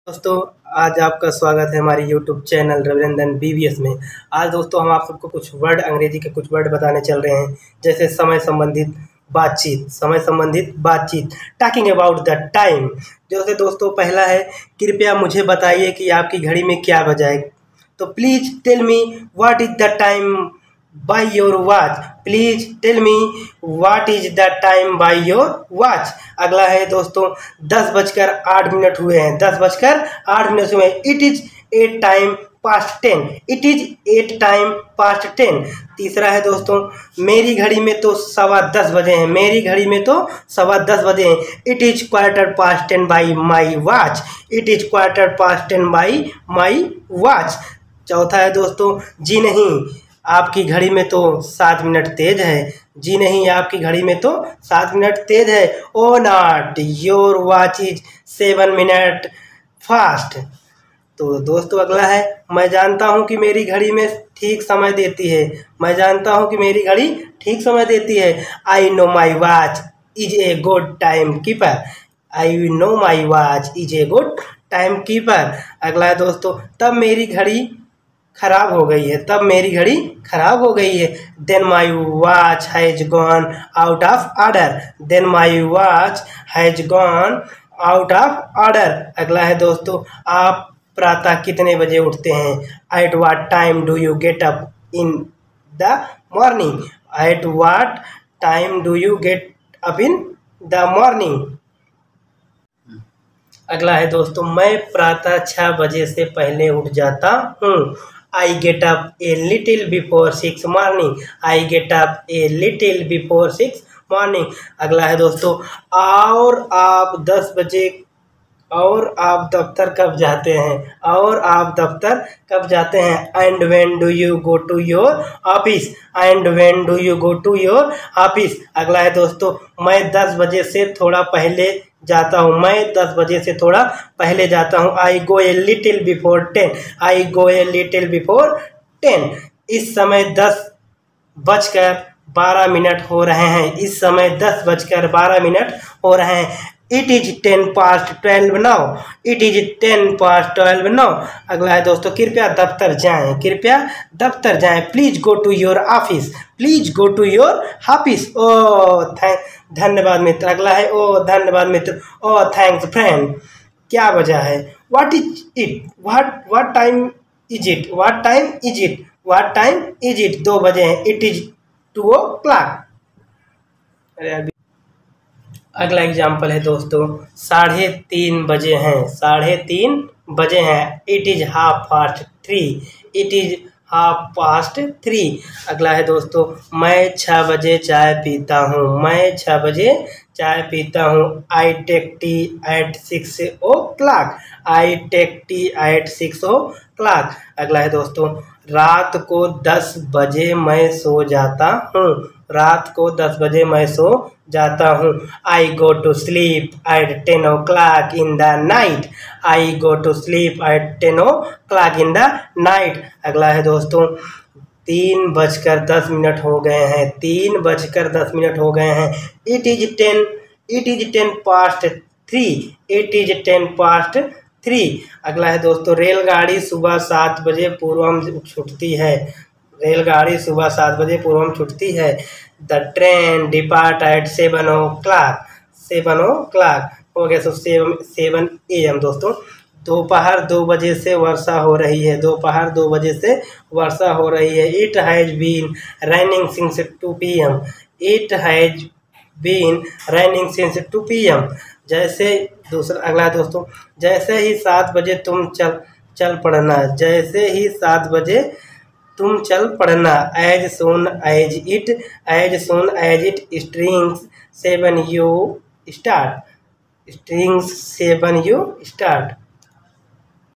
दोस्तों, आज आपका स्वागत है हमारी यूट्यूब चैनल रविरंजन बीवीएस में। आज दोस्तों हम आप सबको कुछ वर्ड, अंग्रेजी के कुछ वर्ड बताने चल रहे हैं, जैसे समय संबंधित बातचीत, टॉकिंग अबाउट द टाइम। जैसे दोस्तों पहला है, कृपया मुझे बताइए कि आपकी घड़ी में क्या बजा है। तो please tell me what is the time by your watch. Please tell me what is the time by your watch. अगला है दोस्तों, 10:08 हुए हैं। 10:08 हुए हैं। It is 8 time past 10। It is 8 time past 10। तीसरा है दोस्तों, मेरी घड़ी में तो 10:15 बजे हैं। मेरी घड़ी में तो 10:15 बजे हैं। It is 10:15 by my watch. It is 10:15 by my watch. चौथा है दोस्तों, जी नहीं, आपकी घड़ी में तो 7 मिनट तेज है। जी नहीं, आपकी घड़ी में तो 7 मिनट तेज है। Oh not, your watch is 7 minute fast. तो दोस्तों अगला है, मैं जानता हूँ कि मेरी घड़ी में ठीक समय देती है। मैं जानता हूँ कि मेरी घड़ी ठीक समय देती है। I know my watch is a good timekeeper. I know my watch is a good timekeeper. अगला है दोस्तों, तब मेरी घड़ी खराब हो गई है। तब मेरी घड़ी खराब हो गई है। Then my watch has gone out of order. Then my watch has gone out of order. अगला है दोस्तों, आप प्रातः कितने बजे उठते हैं। At what time do you get up in the morning. At what time do you get up in the morning. अगला है दोस्तों, मैं प्रातः 6 बजे से पहले उठ जाता हूँ। I get up a little before 6 morning. I get up a little before 6 morning. अगला है दोस्तों, और आप 10 बजे और आप दफ्तर कब जाते हैं। और आप दफ्तर कब जाते हैं। And when do you go to your office. And when do you go to your office. अगला है दोस्तों, मैं 10 बजे से थोड़ा पहले जाता हूँ। मैं 10 बजे से थोड़ा पहले जाता हूँ। I go a little before 10। I go a little before 10। इस समय 10:12 हो रहे हैं। इस समय 10:12 हो रहे हैं। It is 10:12 now. It is 10:12 now. अगला है दोस्तों, कृपया दफ्तर जाएं। कृपया दफ्तर जाएं। Please go to your office. Please go to your office. ओ धन्यवाद मित्र। अगला है, ओ धन्यवाद मित्र। ओ थैंक्स फ्रेंड। क्या वजह है। What is it. What time is it. What time is it. What time is it. 2 बजे हैं। It is 2 o'clock। अगला एग्जाम्पल है दोस्तों, 3:30 बजे हैं। 3:30 बजे हैं। It is 3:30। It is 3:30। अगला है दोस्तों, मैं 6 बजे चाय पीता हूँ। मैं 6 बजे चाय पीता हूँ। I take tea at 6 o'clock। I take tea at 6 o'clock। अगला है दोस्तों, रात को 10 बजे मैं सो जाता हूँ। रात को 10 बजे मैं सो जाता हूँ। I go to sleep at 10 o'clock in the night. I go to sleep at 10 o'clock in the night. अगला है दोस्तों, 3:10 हो गए हैं। 3:10 हो गए हैं। It is 10 past 3। It is 10 past 3। अगला है दोस्तों, रेलगाड़ी सुबह 7 बजे पूर्व छूटती है। रेलगाड़ी सुबह 7 बजे पूर्व छूटती है। The train depart eight 7 o'clock। 7 o'clock हो गया। सो 7 AM दोस्तों। दोपहर 2 बजे से वर्षा हो रही है। दोपहर 2 बजे से वर्षा हो रही है। It has been raining since 2 PM। It has been raining since 2 PM। जैसे दूसरा अगला दोस्तों, जैसे ही 7 बजे तुम चल पड़ना। जैसे ही 7 बजे तुम चल पड़ना। As soon as it strings 7 you start। Strings 7 you start।